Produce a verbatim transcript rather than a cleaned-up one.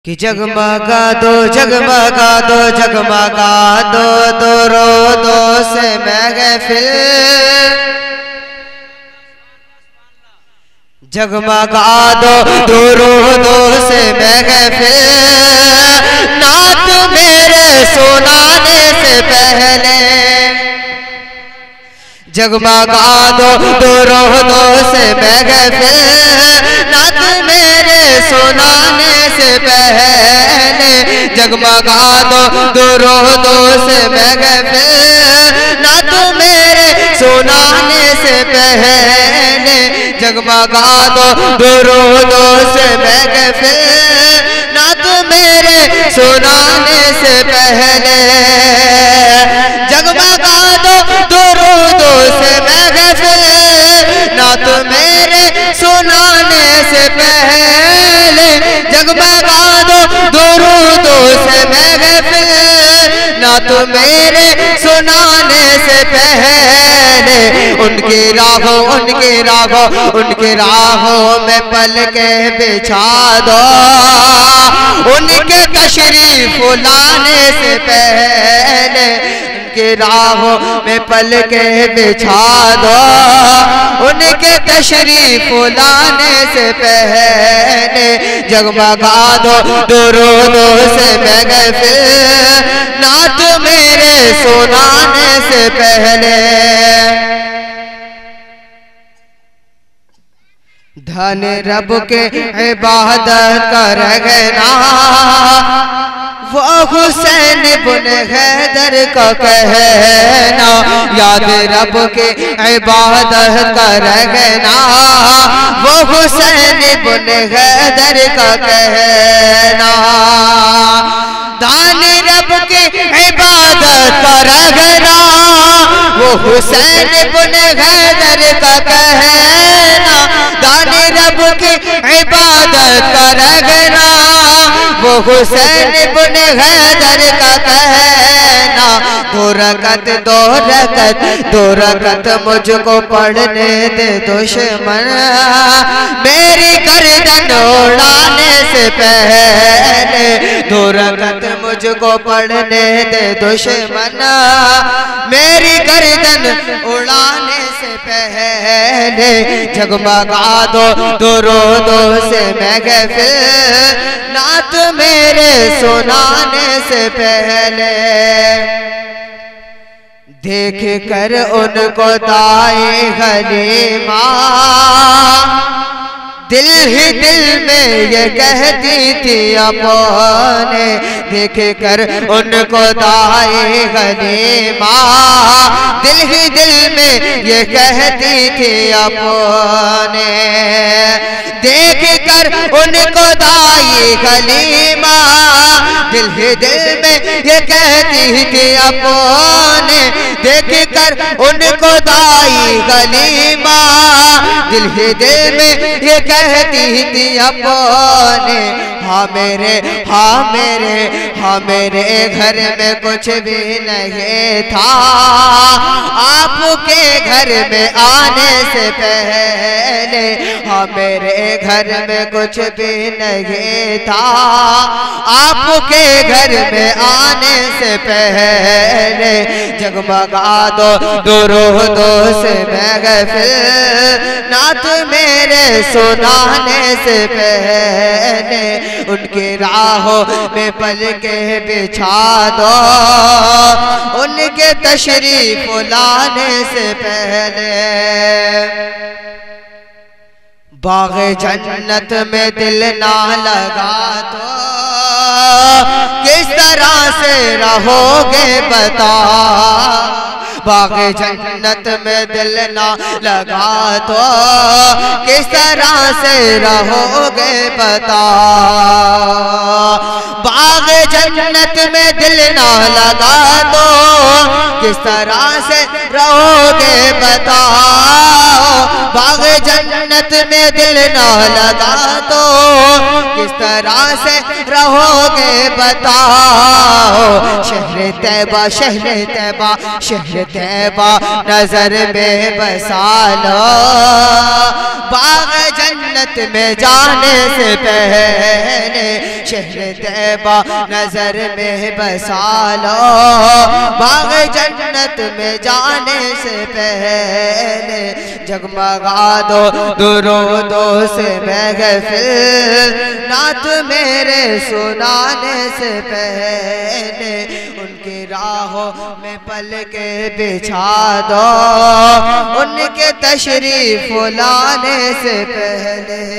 कि जगमगा दो जगमगा दो जगमगा दो दो रो दो से महफिल, जगमगा दो दो रो दो से महफिल, नात मेरे सुनाने से पहले, जगमगा दो दो रो दो से महफिल, नात मेरे सुनाने से पहले, जगमगा दो दो रो दो से महफिल, नात मेरे सुनाने से पहले, जगमगा दो दो रो दो से महफिल, नात मेरे सुनाने से पहले, जगमगा दो दो रो दो से महफिल, नात मेरे सुनाने से पहले, जगमगा दो दो रो दो से महफिल, नात मेरे सुनाने से पहले, उनके राहों उनके राहों उनके राहों में पल के बिछा दो, उनके तशरीफ लाने से पहले, उनके राहों में पल के बिछा दो, उनके तशरीफ लाने से पहले, जगमगा दो दो रो दो से महफिल, नात मेरे सुनाने से पहले, धन रब के इबादत करना, वो हुसैन बुन हैदर का कहना, याद रब के इबादत करना, वो हुसैन बुन हैदर का कहना, दान रब के इबादत करना, वो हुसैन बुन हैदर का कहना, दान रब की इबादत करना, वो हुसैन बुन हैदर का कहना, दो रकत दो रकत दो रकत मुझको पढ़ने दे दुश्मन, मेरी गर्दन उड़ाने से पहले, दो रकत मुझको पढ़ने दे दुश्मन, मेरी गर्दन उड़ाने से पहले, जगमगा दो दो रो दो से महफिल, नात मेरे सुनाने से पहले, देख कर उनको दाए गलीमा, दिल ही दिल में ये कहती थी अपने, देख कर उनको दाए गलीमा, दिल ही दिल में ये कहती थी अपने, देख कर उनको दाए गलीमा, दिल ही दिल में ये कहती थी अपने, देख कर उनको दाई गलीमा, दिल ही दिल में ये कहती थी अपने, हाँ मेरे हाँ मेरे हाँ मेरे घर में कुछ भी नहीं था, आपके घर में आने से पहले, हाँ मेरे घर में कुछ भी नहीं था, आपके घर में आने से पहले, जगमगा दो दो रो दो से महफिल, नात मेरे सुनाने से पहले, उनके राहों में पल के बिछा दो, उनके तशरीफ लाने से पहले, बाग़ जन्नत में दिल ना लगा तो किस तरह से रहोगे बता, बाग़ जन्नत में दिल ना लगा तो किस तरह से रहोगे बता, बाग़ जन्नत में दिल ना लगा तो किस तरह से रहोगे बताओ, बाग जन्नत में दिल ना लगा तो किस तरह से रहोगे बताओ। शहर तैबा शहर तैबा शहर तैबा नजर में बसा लो, बाग जन्नत में जाने से पहले शहर तैबा नजर में बसा लो, बाग जन्नत में जाने से पहले जगमगा दो दुरूदो से महफिल, नात मेरे सुनाने से पहले उनकी राहों में पल के बिछा दो, उनके तशरीफ लाने से पहले